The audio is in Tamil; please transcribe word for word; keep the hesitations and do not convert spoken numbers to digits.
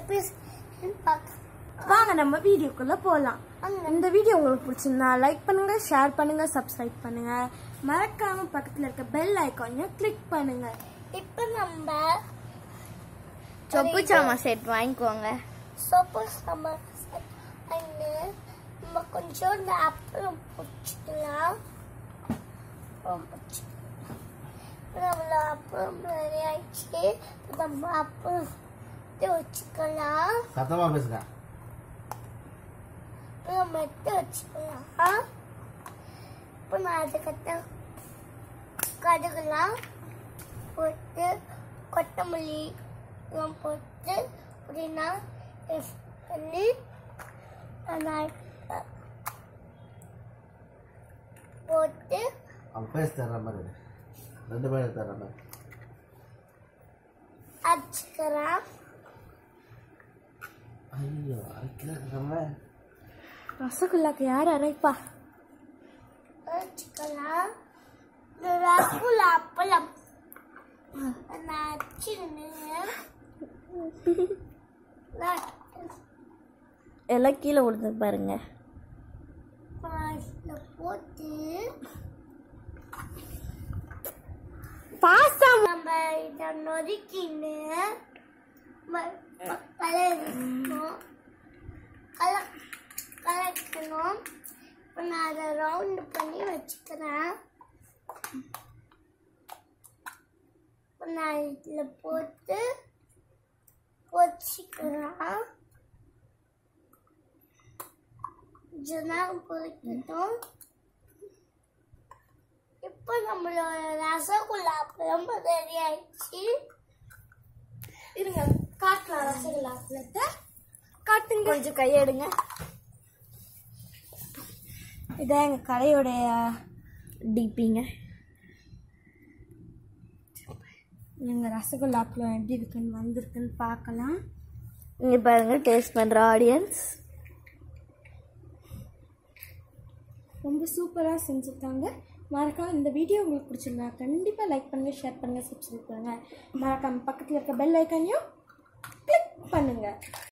பீஸ் பார்க்க வாங்க நம்ம வீடியோக்குள்ள போலாம். இந்த வீடியோ உங்களுக்கு பிடிச்சிருந்தா லைக் பண்ணுங்க, ஷேர் பண்ணுங்க, சப்ஸ்கிரைப் பண்ணுங்க. மறக்காம பக்கத்துல இருக்க பெல் ஐகானையும் கிளிக் பண்ணுங்க. இப்போ நம்ம சொப்பு சாமா செட் வாங்கிக்கோங்க. சொப்பு சாமான் அங்கே நம்ம கொஞ்சம் அப்புறம் பிடிச்சிக்கலாம். நம்மள அப்புறம் ரெடி ஆயிடுச்சு. நம்ம அப்புறம் வச்சுக்கலாம். சத்தமா பேசுங்க. நம்ம எடுத்து வச்சுக்கலாம். இப்போ நான் அதுக்கத்த கடுகுலாம் போட்டு கொத்தமல்லி எல்லாம் போட்டு அப்படின்னா பண்ணி போட்டு அவங்க பேச தர்ற மாதிரி ரெண்டு பேரும் தர்ற மாதிரி அரைச்சிக்கிறேன். ஐயோ அரைக்கிறோம். ரசகுல்லாக்கு யார் அரைப்பா? அரைச்சிக்கலாம். ரசகுல்லா அப்பளம் நான் அரைச்சிருந்தேன். எல்லாம் கீழே விழுந்து பாருங்க. போட்டு பாஸ்தா நம்ம இதை நொறுக்கின்னு கலக்கணும் கல கலக்கணும். இப்போ நான் அதை ரவுண்டு பண்ணி வச்சுக்கிறேன். இப்போ நான் இதில் போட்டு பொரிச்சிக்கிறேன். ஜனம் பொரிக்கட்டும். இப்போ நம்மளோட ரசகுல்லா ரொம்ப ரெடி ஆயிடுச்சு. இருங்க காட்டலாம். ரசகுல்லா அப்பளத்தை காட்டுங்க. கொஞ்சம் கையெடுங்க. இதான் எங்க கடையோடைய டிபிங்க. எங்க ரசகுல்லா அப்பளம் எப்படி இருக்குன்னு வந்திருக்குன்னு பார்க்கலாம். இங்க பாருங்க, டேஸ்ட் பண்ற ஆடியன்ஸ். ரொம்ப சூப்பராக செஞ்சுருக்காங்க. மறக்காம இந்த வீடியோ உங்களுக்கு பிடிச்சிருந்தா கண்டிப்பாக லைக் பண்ணுங்க, ஷேர் பண்ணுங்க, சப்ஸ்கிரைப் பண்ணுங்க. மறக்காம பக்கத்தில் இருக்க பெல் ஐக்கானையும் கிளிக் பண்ணுங்க.